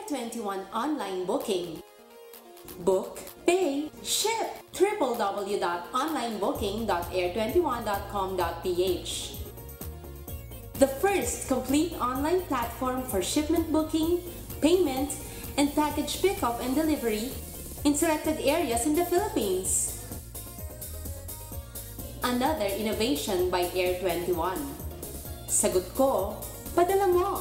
Air21 online booking. Book, pay, ship. www.onlinebooking.air21.com.ph. The first complete online platform for shipment booking, payment, and package pickup and delivery in selected areas in the Philippines. Another innovation by Air21. Sagot ko, padala mo!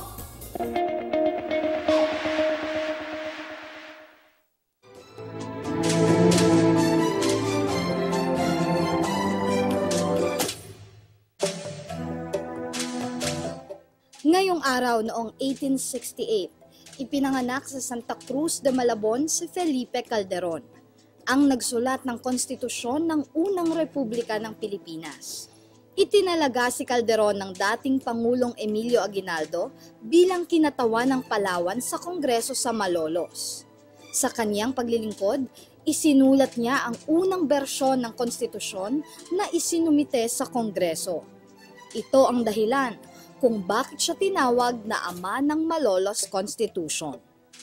Ngayong araw noong 1868, ipinanganak sa Santa Cruz de Malabon si Felipe Calderon, ang nagsulat ng konstitusyon ng unang republika ng Pilipinas. Itinalaga si Calderon ng dating Pangulong Emilio Aguinaldo bilang kinatawan ng Palawan sa Kongreso sa Malolos. Sa kanyang paglilingkod, isinulat niya ang unang bersyon ng konstitusyon na isinumite sa Kongreso. Ito ang dahilan kung bakit siya tinawag na ama ng Malolos Constitution.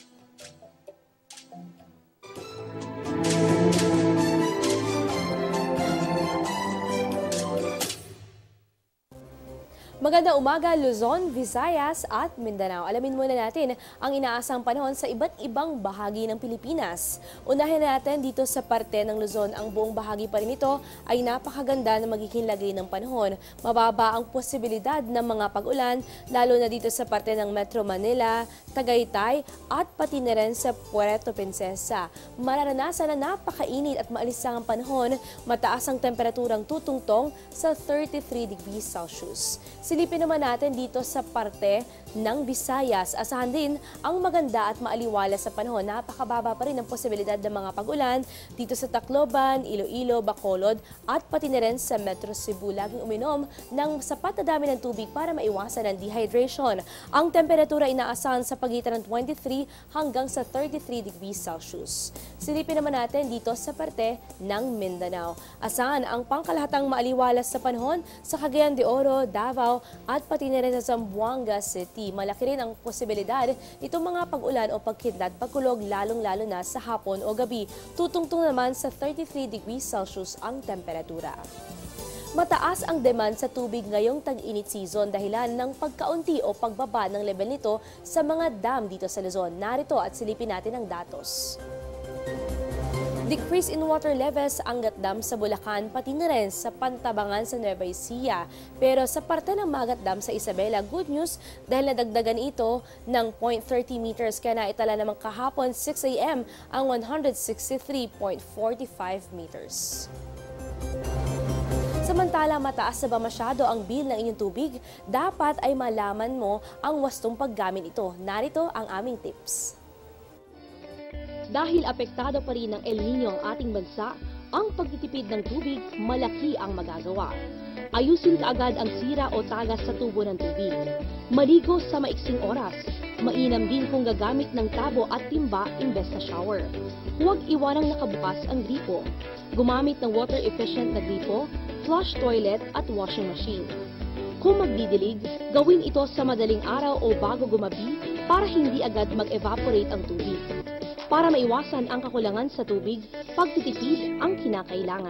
Magandang umaga, Luzon, Visayas at Mindanao. Alamin muna natin ang inaasang panahon sa iba't ibang bahagi ng Pilipinas. Unahin natin dito sa parte ng Luzon. Ang buong bahagi pa rin ito ay napakaganda na magiging lagay ng panahon. Mababa ang posibilidad ng mga pag-ulan, lalo na dito sa parte ng Metro Manila, Tagaytay at pati na rin sa Puerto Princesa. Mararanasan na napakainit at maalisangang panahon, mataas ang temperaturang tutungtong sa 33 degrees Celsius. Silipin naman natin dito sa parte ng Visayas. Asahan din ang maganda at maaliwalas sa panahon. Napakababa pa rin ang posibilidad ng mga pag-ulan dito sa Tacloban, Iloilo, Bacolod at pati na rin sa Metro Cebu. Laging uminom ng sapat na dami ng tubig para maiwasan ang dehydration. Ang temperatura inaasahan sa pagitan ng 23 hanggang sa 33 degrees Celsius. Silipin naman natin dito sa parte ng Mindanao. Asahan ang pangkalahatang maaliwalas sa panahon sa Cagayan de Oro, Davao at pati na rin sa Zamboanga City. Malaki rin ang posibilidad itong mga pag-ulan o pagkidlat, pagkulog lalong-lalo na sa hapon o gabi. Tutungtong naman sa 33 degrees Celsius ang temperatura. Mataas ang demand sa tubig ngayong tag-init season dahilan ng pagkaunti o pagbaba ng level nito sa mga dam dito sa Luzon. Narito at silipin natin ang datos. Decrease in water levels ang Angat Dam sa Bulacan pati na rin sa Pantabangan sa Nueva Ecija. Pero sa parte ng Magat Dam sa Isabela, good news dahil nadagdagan ito ng 0.30 meters kaya naitala naman kahapon 6 a.m. ang 163.45 meters. Samantala, mataas na ba masyado ang bill ng inyong tubig? Dapat ay malaman mo ang wastong paggamit ito. Narito ang aming tips. Dahil apektado pa rin ng El Nino ang ating bansa, ang pagtitipid ng tubig malaki ang magagawa. Ayusin kaagad ang sira o tagas sa tubo ng tubig. Maligo sa maiksing oras. Mainam din kung gagamit ng tabo at timba imbes sa shower. Huwag iwanang nakabukas ang gripo. Gumamit ng water-efficient na gripo, flush toilet at washing machine. Kung magdidilig, gawin ito sa madaling araw o bago gumabi para hindi agad mag-evaporate ang tubig. Para maiwasan ang kakulangan sa tubig, pagtitipid ang kinakailangan.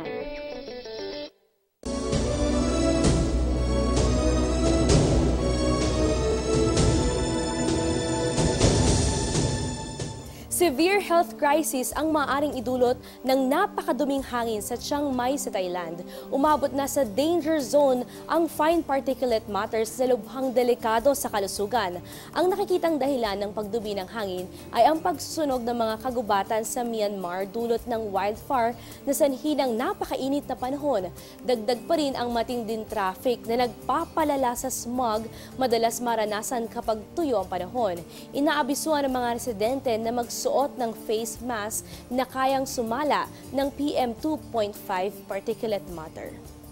Severe health crisis ang maaaring idulot ng napakaduming hangin sa Chiang Mai sa Thailand. Umabot na sa danger zone ang fine particulate matters sa lubhang delikado sa kalusugan. Ang nakikitang dahilan ng pagdumi ng hangin ay ang pagsusunog ng mga kagubatan sa Myanmar dulot ng wildfire na sanhi ng napakainit na panahon. Dagdag pa rin ang matinding traffic na nagpapalala sa smog, madalas maranasan kapag tuyo ang panahon. Inaabisuan ng mga residente na magsuot ng face mask na kayang sumala ng PM2.5 particulate matter.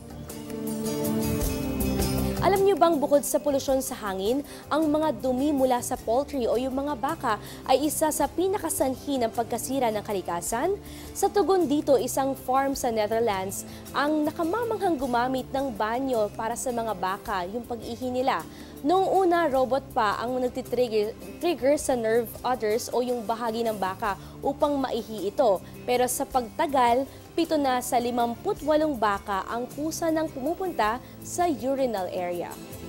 Alam niyo bang bukod sa polusyon sa hangin, ang mga dumi mula sa poultry o yung mga baka ay isa sa pinakasanhi ng pagkasira ng kalikasan? Sa tugon dito, isang farm sa Netherlands ang nakamamanghang gumamit ng banyo para sa mga baka, yung pag-ihi nila. Noong una, robot pa ang nagtitrigger sa nerve udders o yung bahagi ng baka upang maihi ito. Pero sa pagtagal, 7 na sa 58 baka ang kusa nang pumupunta sa urinal area.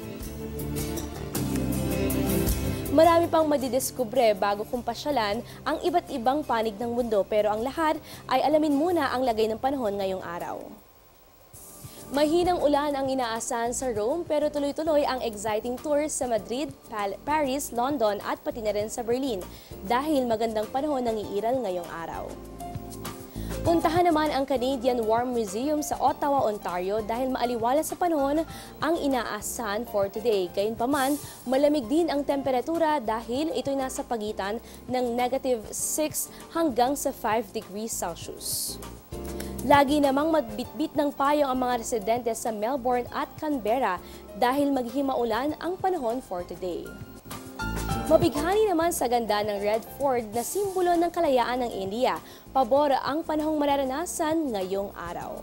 Marami pang madidiskubre bago kumpasyalan ang iba't ibang panig ng mundo, pero ang lahat ay alamin muna ang lagay ng panahon ngayong araw. Mahinang ulan ang inaasahan sa Rome, pero tuloy-tuloy ang exciting tour sa Madrid, Paris, London at pati na rin sa Berlin dahil magandang panahon ang iiral ngayong araw. Puntahan naman ang Canadian War Museum sa Ottawa, Ontario dahil maaliwalas sa panahon ang inaasahan for today. Gayunpaman, malamig din ang temperatura dahil ito'y nasa pagitan ng -6 hanggang sa 5 degrees Celsius. Lagi namang magbitbit ng payong ang mga residente sa Melbourne at Canberra dahil maghimaulan ang panahon for today. Mabighani naman sa ganda ng Red Fort na simbolo ng kalayaan ng India. Pabor ang panahong mararanasan ngayong araw.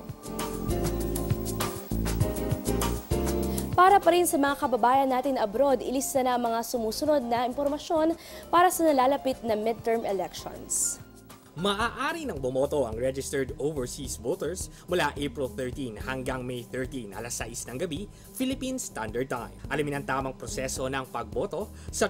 Para pa rin sa mga kababayan natin abroad, ilista na ang mga sumusunod na impormasyon para sa nalalapit na midterm elections. Maaari nang bumoto ang registered overseas voters mula April 13 hanggang May 13 alas 6 ng gabi, Philippine Standard Time. Alamin ang tamang proseso ng pagboto sa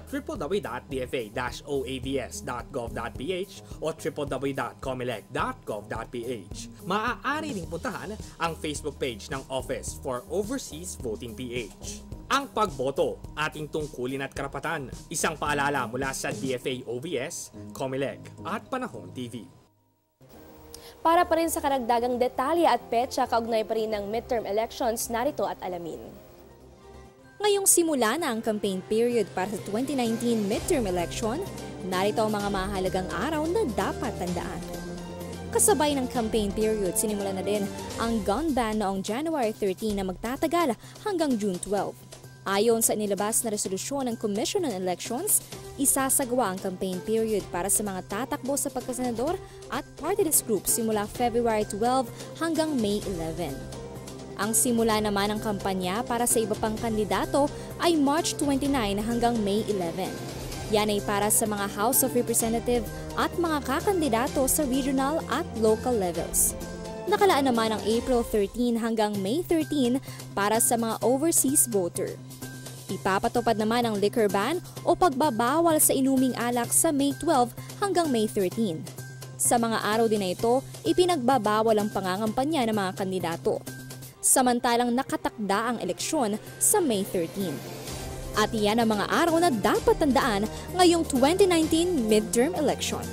www.dfa-oabs.gov.ph o www.comelec.gov.ph. Maaari ring puntahan ang Facebook page ng Office for Overseas Voting PH. Ang pagboto, ating tungkulin at karapatan. Isang paalala mula sa DFA-OBS, Comelec at Panahon TV. Para pa rin sa karagdagang detalye at petsa kaugnay pa rin ng midterm elections, narito at alamin. Ngayong simula na ang campaign period para sa 2019 midterm election, narito ang mga mahalagang araw na dapat tandaan. Kasabay ng campaign period, sinimula na din ang gun ban noong January 13 na magtatagal hanggang June 12. Ayon sa inilabas na resolusyon ng Commission on Elections, isasagawa ang campaign period para sa mga tatakbo sa pagkasenador at party list group simula February 12 hanggang May 11. Ang simula naman ng kampanya para sa iba pang kandidato ay March 29 hanggang May 11. Yan ay para sa mga House of Representatives at mga kakandidato sa regional at local levels. Nakalaan naman ang April 13 hanggang May 13 para sa mga overseas voter. Ipapatupad naman ang liquor ban o pagbabawal sa inuming alak sa May 12 hanggang May 13. Sa mga araw din na ito, ipinagbabawal ang pangangampanya ng mga kandidato. Samantalang nakatakda ang eleksyon sa May 13. At iyan ang mga araw na dapat tandaan ngayong 2019 midterm election.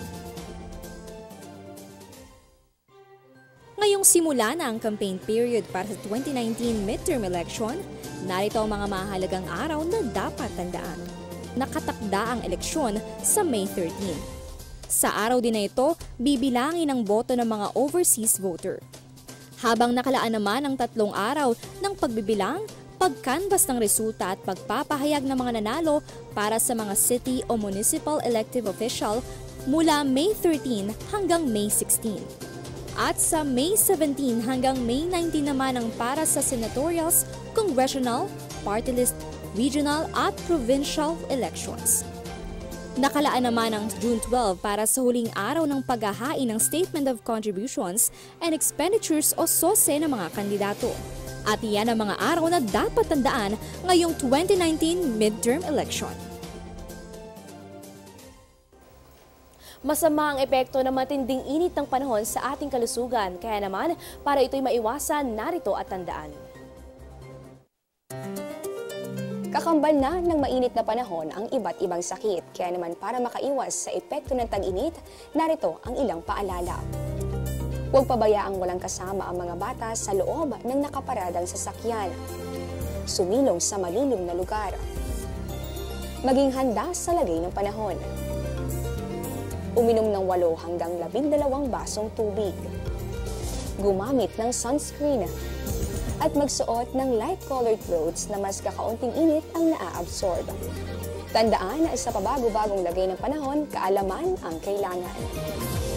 Ngayong simula na ang campaign period para sa 2019 midterm election, narito ang mga mahalagang araw na dapat tandaan. Nakatakda ang eleksyon sa May 13. Sa araw din na ito, bibilangin ang boto ng mga overseas voter. Habang nakalaan naman ang 3 araw ng pagbibilang, pagkanbas ng resulta at pagpapahayag ng mga nanalo para sa mga city o municipal elective official mula May 13 hanggang May 16. At sa May 17 hanggang May 19 naman ang para sa senatorials, congressional, party list, regional at provincial elections. Nakalaan naman ang June 12 para sa huling araw ng paghahain ng Statement of Contributions and Expenditures o SOSE ng mga kandidato. At iyan ang mga araw na dapat tandaan ngayong 2019 midterm election. Masama ang epekto ng matinding init ng panahon sa ating kalusugan. Kaya naman, para ito'y maiwasan, narito at tandaan. Kakambal na ng mainit na panahon ang iba't ibang sakit. Kaya naman para makaiwas sa epekto ng tag-init, narito ang ilang paalala. Huwag pabayaang walang kasama ang mga bata sa loob ng nakaparadang sasakyan. Sumilong sa malilim na lugar. Maging handa sa lagay ng panahon. Uminom ng 8 hanggang 12 basong tubig. Gumamit ng sunscreen. At magsuot ng light-colored clothes na mas kakaunting init ang naa-absorb. Tandaan na sa pabago-bagong lagay ng panahon, kaalaman ang kailangan.